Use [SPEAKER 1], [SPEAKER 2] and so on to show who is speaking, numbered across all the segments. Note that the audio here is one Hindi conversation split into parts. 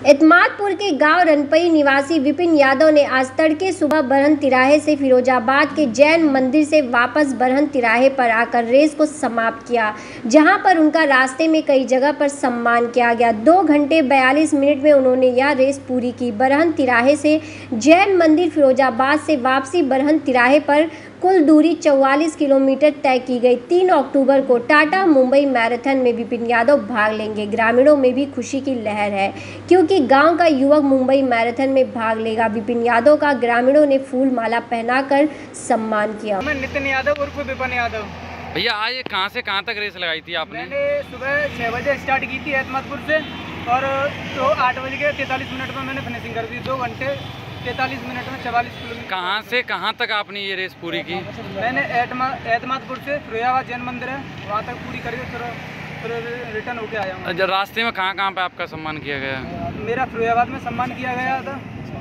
[SPEAKER 1] एतमादपुर के गांव रनपई निवासी विपिन यादव ने आज तड़के सुबह बरहन तिराहे से फिरोजाबाद के जैन मंदिर से वापस बरहन तिराहे पर आकर रेस को समाप्त किया, जहां पर उनका रास्ते में कई जगह पर सम्मान किया गया। 2 घंटे 42 मिनट में उन्होंने यह रेस पूरी की। बरहन तिराहे से जैन मंदिर फिरोजाबाद से वापसी बरहन तिराहे पर कुल दूरी 44 किलोमीटर तय की गई। 3 अक्टूबर को टाटा मुंबई मैराथन में विपिन यादव भाग लेंगे। ग्रामीणों में भी खुशी की लहर है क्योंकि गांव का युवक मुंबई मैराथन में भाग लेगा। विपिन यादव का ग्रामीणों ने फूल माला पहनाकर सम्मान किया।
[SPEAKER 2] मैं नितिन यादव उर्फ विपिन यादव।
[SPEAKER 3] भैया आज कहां से कहां तक रेस लगाई थी आपने?
[SPEAKER 2] मैंने सुबह 6 बजे स्टार्ट की थी एतमादपुर से और तो 8 बज के 43 मिनट में मैंने फिनिशिंग कर दी। 2 घंटे 43 मिनट में 44 किलोमीटर।
[SPEAKER 3] कहां से कहां तक आपने ये रेस पूरी की?
[SPEAKER 2] मैंने एतमादपुर से फिरोजाबाद जैन मंदिर है वहाँ तक पूरी करके फिर रिटर्न होके आया हूँ।
[SPEAKER 3] रास्ते में कहां पे आपका सम्मान किया गया?
[SPEAKER 2] मेरा फिरोजाबाद में सम्मान किया गया था,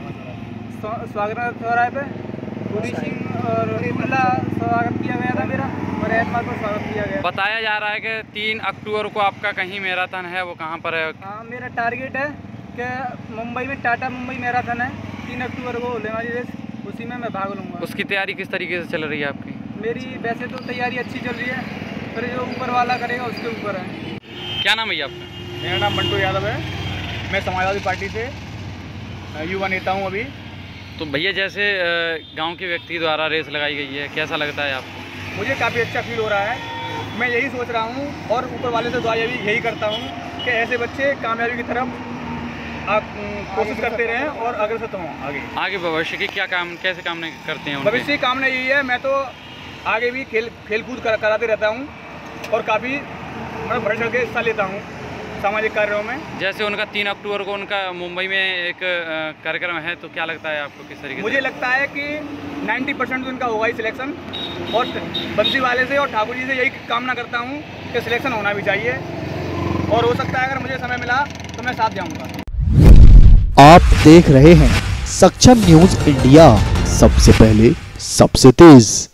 [SPEAKER 2] स्वागत चौराहे पे पूरी सिंह और स्वागत किया गया था मेरा, और एतमादपुर स्वागत किया गया।
[SPEAKER 3] बताया जा रहा है कि 3 अक्टूबर को आपका कहीं मैराथन है, वो कहाँ पर है?
[SPEAKER 2] हाँ, मेरा टारगेट है कि मुंबई में टाटा मुंबई मैराथन है 3 अक्टूबर को होने वाली रेस, उसी में मैं भाग लूँगा।
[SPEAKER 3] उसकी तैयारी किस तरीके से चल रही है आपकी?
[SPEAKER 2] मेरी वैसे तो तैयारी अच्छी चल रही है, फिर जो ऊपर वाला करेगा उसके ऊपर है।
[SPEAKER 3] क्या नाम है आपका?
[SPEAKER 4] मेरा नाम मंटू यादव है। मैं समाजवादी पार्टी से युवा नेता हूँ अभी।
[SPEAKER 3] तो भैया जैसे गांव के व्यक्ति द्वारा रेस लगाई गई है, कैसा लगता है आपको?
[SPEAKER 4] मुझे काफ़ी अच्छा फील हो रहा है। मैं यही सोच रहा हूँ और ऊपर वाले से दुआ यही करता हूँ कि ऐसे बच्चे कामयाबी की तरफ आप कोशिश करते रहें और अग्रसर हों आगे
[SPEAKER 3] भविष्य की कैसे कामना करते हैं?
[SPEAKER 4] भविष्य की कामना यही है, मैं तो आगे भी खेलकूद कराते रहता हूँ और काफ़ी मतलब बढ़ चढ़ के हिस्सा लेता हूँ सामाजिक कार्यों में।
[SPEAKER 3] जैसे उनका 3 अक्टूबर को उनका मुंबई में एक कार्यक्रम है, तो क्या लगता है आपको किस तरीके से?
[SPEAKER 4] मुझे लगता है कि 90% उनका होगा ही सिलेक्शन, और बंसी वाले से और ठाकुर जी से यही कामना करता हूँ कि सिलेक्शन होना भी चाहिए, और हो सकता है अगर मुझे समय मिला तो मैं साथ जाऊँगा।
[SPEAKER 5] आप देख रहे हैं सक्षम न्यूज इंडिया, सबसे पहले सबसे तेज।